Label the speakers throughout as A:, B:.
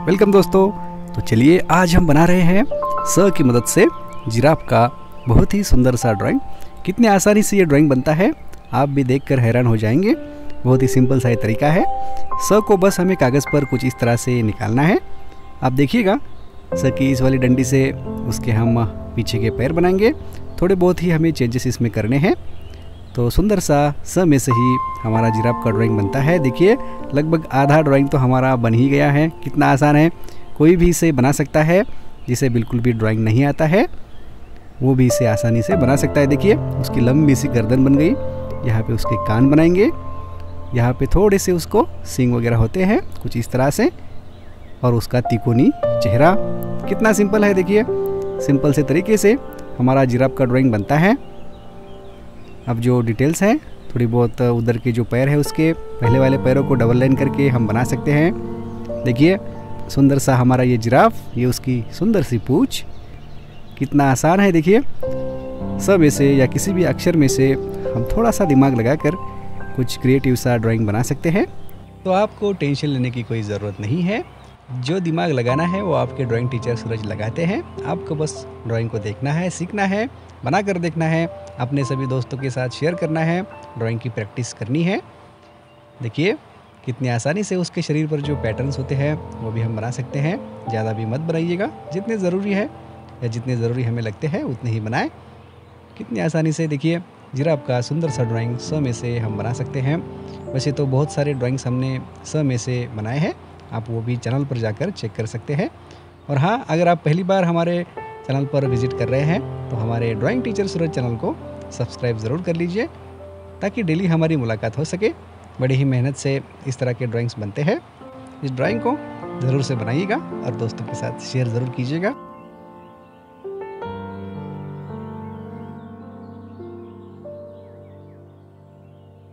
A: Welcome दोस्तों। तो चलिए आज हम बना रहे हैं स की मदद से जिराफ का बहुत ही सुंदर सा ड्राइंग। कितनी आसानी से ये ड्राइंग बनता है आप भी देखकर हैरान हो जाएंगे। बहुत ही सिंपल सा ये तरीका है। स को बस हमें कागज़ पर कुछ इस तरह से निकालना है। आप देखिएगा स की इस वाली डंडी से उसके हम पीछे के पैर बनाएंगे। थोड़े बहुत ही हमें चेंजेस इसमें करने हैं। तो सुंदर सा स में से ही हमारा जिराफ का ड्राइंग बनता है। देखिए लगभग आधा ड्राइंग तो हमारा बन ही गया है। कितना आसान है, कोई भी इसे बना सकता है। जिसे बिल्कुल भी ड्राइंग नहीं आता है वो भी इसे आसानी से बना सकता है। देखिए उसकी लंबी सी गर्दन बन गई। यहाँ पे उसके कान बनाएंगे, यहाँ पे थोड़े से उसको सींग वगैरह होते हैं कुछ इस तरह से, और उसका तिकोनी चेहरा। कितना सिंपल है, देखिए सिंपल से तरीके से हमारा जिराफ का ड्राइंग बनता है। अब जो डिटेल्स हैं थोड़ी बहुत, उधर के जो पैर है उसके पहले वाले पैरों को डबल लाइन करके हम बना सकते हैं। देखिए सुंदर सा हमारा ये जिराफ, ये उसकी सुंदर सी पूंछ। कितना आसान है। देखिए स में से या किसी भी अक्षर में से हम थोड़ा सा दिमाग लगाकर कुछ क्रिएटिव सा ड्राइंग बना सकते हैं। तो आपको टेंशन लेने की कोई ज़रूरत नहीं है। जो दिमाग लगाना है वो आपके ड्राइंग टीचर सूरज लगाते हैं। आपको बस ड्राइंग को देखना है, सीखना है, बना कर देखना है, अपने सभी दोस्तों के साथ शेयर करना है, ड्राइंग की प्रैक्टिस करनी है। देखिए कितनी आसानी से उसके शरीर पर जो पैटर्न्स होते हैं वो भी हम बना सकते हैं। ज़्यादा भी मत बनाइएगा, जितने ज़रूरी है या जितने ज़रूरी हमें लगते हैं उतने ही बनाएं। कितनी आसानी से देखिए जिराफ का सुंदर सा ड्राइंग स में से हम बना सकते हैं। वैसे तो बहुत सारे ड्राइंग्स हमने स में से बनाए हैं, आप वो भी चैनल पर जाकर चेक कर सकते हैं। और हाँ, अगर आप पहली बार हमारे चैनल पर विजिट कर रहे हैं तो हमारे ड्राइंग टीचर सूरज चैनल को सब्सक्राइब ज़रूर कर लीजिए ताकि डेली हमारी मुलाकात हो सके। बड़ी ही मेहनत से इस तरह के ड्राइंग्स बनते हैं। इस ड्राइंग को ज़रूर से बनाइएगा और दोस्तों के साथ शेयर ज़रूर कीजिएगा।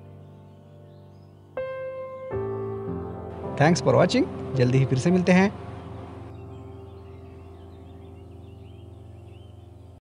A: Thanks for watching. जल्दी ही फिर से मिलते हैं।